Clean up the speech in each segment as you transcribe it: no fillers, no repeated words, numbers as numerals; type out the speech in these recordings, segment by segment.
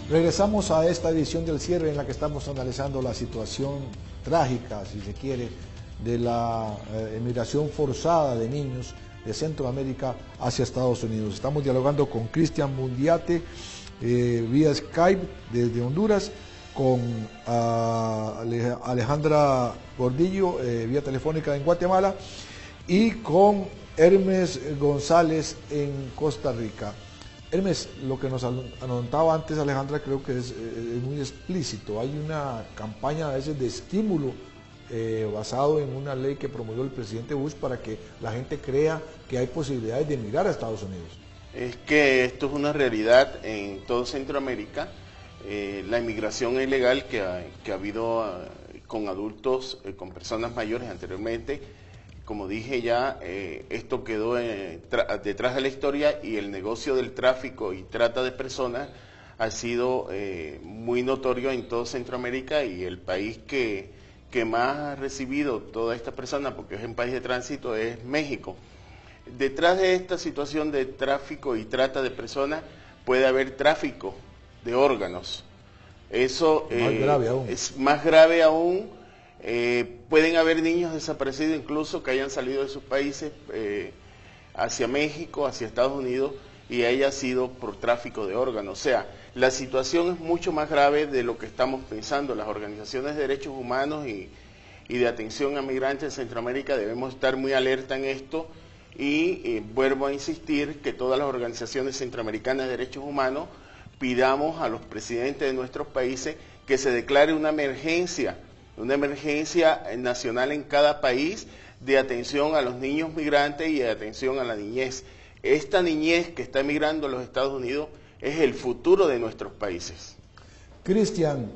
Regresamos a esta edición del cierre en la que estamos analizando la situación trágica, si se quiere, de la emigración forzada de niños de Centroamérica hacia Estados Unidos. Estamos dialogando con Cristian Mundiate vía Skype desde Honduras, con Alejandra Gordillo vía telefónica en Guatemala y con Hermes González en Costa Rica. Hermes, lo que nos anotaba antes Alejandra creo que es muy explícito. Hay una campaña a veces de estímulo basado en una ley que promovió el presidente Bush para que la gente crea que hay posibilidades de emigrar a Estados Unidos. Es que esto es una realidad en todo Centroamérica. La inmigración ilegal que ha habido con adultos, con personas mayores anteriormente, como dije ya, esto quedó detrás de la historia, y el negocio del tráfico y trata de personas ha sido muy notorio en todo Centroamérica, y el país que más ha recibido todas estas personas, porque es un país de tránsito, es México. Detrás de esta situación de tráfico y trata de personas puede haber tráfico de órganos. Eso es más grave aún. Pueden haber niños desaparecidos incluso que hayan salido de sus países hacia México, hacia Estados Unidos, y haya sido por tráfico de órganos. O sea, la situación es mucho más grave de lo que estamos pensando. Las organizaciones de derechos humanos y de atención a migrantes en Centroamérica debemos estar muy alerta en esto, y vuelvo a insistir que todas las organizaciones centroamericanas de derechos humanos pidamos a los presidentes de nuestros países que se declare una emergencia nacional en cada país de atención a los niños migrantes y de atención a la niñez. Esta niñez que está emigrando a los Estados Unidos es el futuro de nuestros países. Cristian,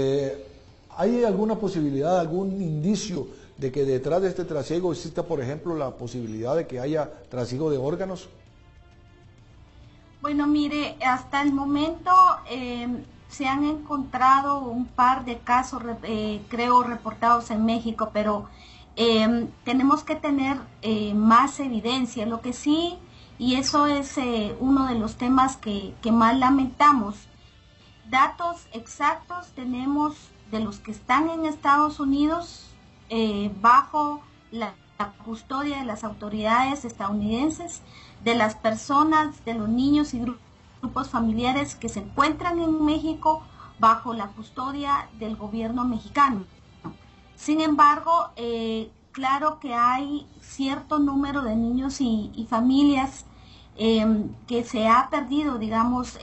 ¿hay alguna posibilidad, algún indicio de que detrás de este trasiego exista, por ejemplo, la posibilidad de que haya trasiego de órganos? Bueno, mire, hasta el momento se han encontrado un par de casos, creo, reportados en México, pero tenemos que tener más evidencia. Lo que sí, y eso es uno de los temas que más lamentamos, datos exactos tenemos de los que están en Estados Unidos bajo la custodia de las autoridades estadounidenses, de las personas, de los niños y grupos familiares que se encuentran en México bajo la custodia del gobierno mexicano. Sin embargo, claro que hay cierto número de niños y familias que se ha perdido, digamos,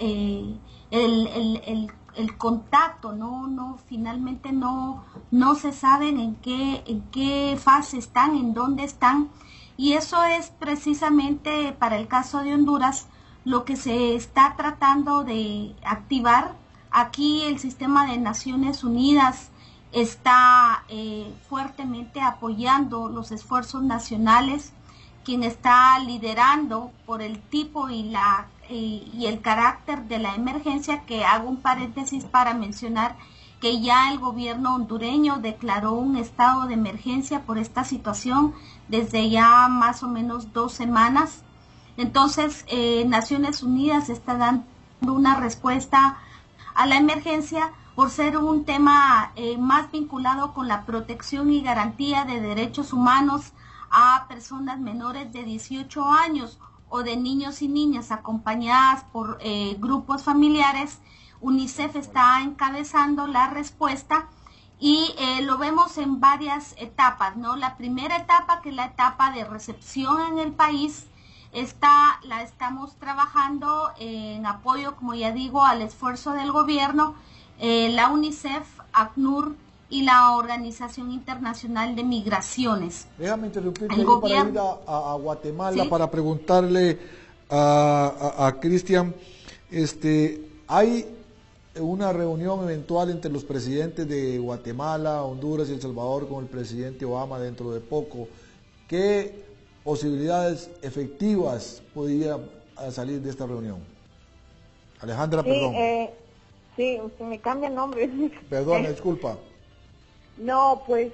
el contacto, finalmente no se saben en qué fase están, en dónde están, y eso es precisamente para el caso de Honduras lo que se está tratando de activar. Aquí el sistema de Naciones Unidas está fuertemente apoyando los esfuerzos nacionales. Quien está liderando por el tipo y el carácter de la emergencia, que hago un paréntesis para mencionar que ya el gobierno hondureño declaró un estado de emergencia por esta situación desde ya más o menos 2 semanas. Entonces, Naciones Unidas está dando una respuesta a la emergencia por ser un tema más vinculado con la protección y garantía de derechos humanos a personas menores de 18 años o de niños y niñas acompañadas por grupos familiares. UNICEF está encabezando la respuesta y lo vemos en varias etapas, ¿no? La primera etapa, que es la etapa de recepción en el país, la estamos trabajando en apoyo, como ya digo, al esfuerzo del gobierno, la UNICEF, ACNUR y la Organización Internacional de Migraciones. Déjame interrumpirte para ir a Guatemala, ¿sí? Para preguntarle a Cristian, ¿hay una reunión eventual entre los presidentes de Guatemala, Honduras y El Salvador con el presidente Obama dentro de poco? ¿Qué posibilidades efectivas podría salir de esta reunión? Alejandra, sí, perdón. Sí, usted me cambia el nombre. Perdón, disculpa. No, pues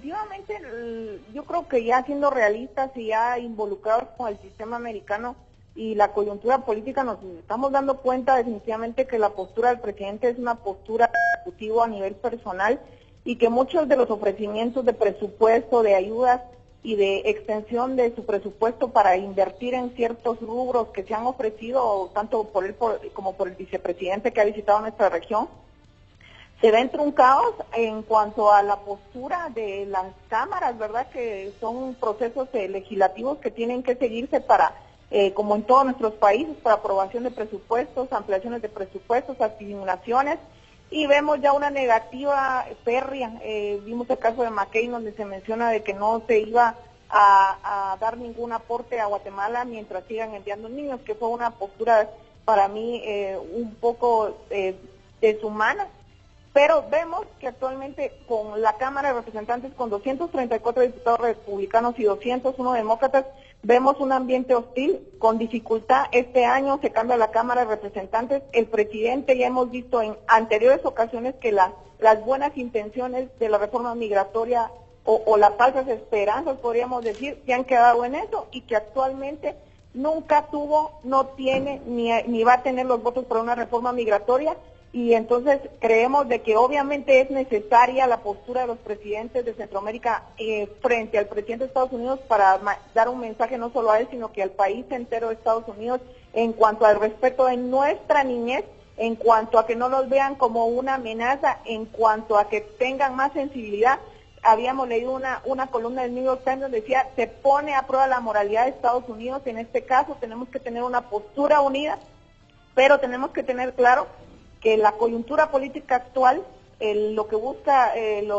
definitivamente yo creo que ya siendo realistas y ya involucrados con el sistema americano, y la coyuntura política nos estamos dando cuenta definitivamente que la postura del presidente es una postura ejecutiva a nivel personal y que muchos de los ofrecimientos de presupuesto, de ayudas y de extensión de su presupuesto para invertir en ciertos rubros que se han ofrecido tanto por él como por el vicepresidente que ha visitado nuestra región, se ven truncados en cuanto a la postura de las cámaras, ¿verdad? Que son procesos legislativos que tienen que seguirse para, como en todos nuestros países, para aprobación de presupuestos, ampliaciones de presupuestos, asignaciones, y vemos ya una negativa férrea. Vimos el caso de McCain, donde se menciona de que no se iba a dar ningún aporte a Guatemala mientras sigan enviando niños, que fue una postura para mí un poco deshumana. Pero vemos que actualmente con la Cámara de Representantes, con 234 diputados republicanos y 201 demócratas, vemos un ambiente hostil, con dificultad. Este año se cambia la Cámara de Representantes. El presidente, ya hemos visto en anteriores ocasiones que las buenas intenciones de la reforma migratoria o las falsas esperanzas, podríamos decir, se han quedado en eso, y que actualmente nunca tuvo, no tiene, ni va a tener los votos para una reforma migratoria. Y entonces creemos de que obviamente es necesaria la postura de los presidentes de Centroamérica frente al presidente de Estados Unidos para dar un mensaje no solo a él, sino que al país entero de Estados Unidos en cuanto al respeto de nuestra niñez, en cuanto a que no nos vean como una amenaza, en cuanto a que tengan más sensibilidad. Habíamos leído una columna del New York Times donde decía, se pone a prueba la moralidad de Estados Unidos. En este caso tenemos que tener una postura unida, pero tenemos que tener claro que la coyuntura política actual, lo que busca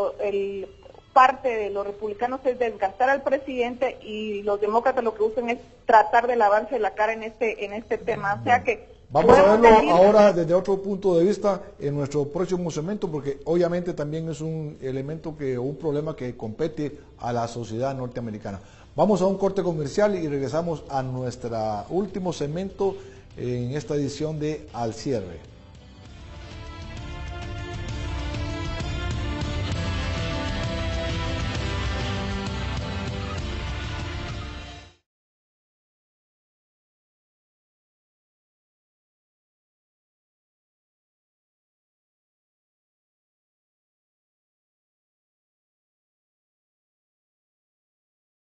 parte de los republicanos es desgastar al presidente, y los demócratas lo que buscan es tratar de lavarse la cara en este tema. O sea que vamos a verlo ahora desde otro punto de vista en nuestro próximo segmento, porque obviamente también es un elemento un problema que compete a la sociedad norteamericana. Vamos a un corte comercial y regresamos a nuestro último segmento en esta edición de Al Cierre.